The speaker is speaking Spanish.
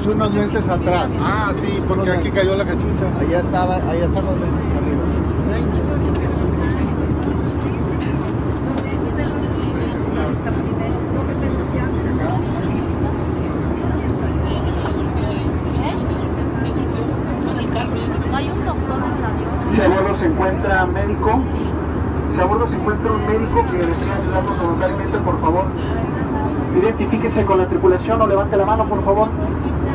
puse unos lentes atrás. Ah, sí, porque aquí cayó la cachucha. Allá están los lentes arriba. Si a bordo se encuentra médico, si a bordo se encuentra un médico que desea ayudarnos voluntariamente, por favor, identifíquese con la tripulación o levante la mano, por favor.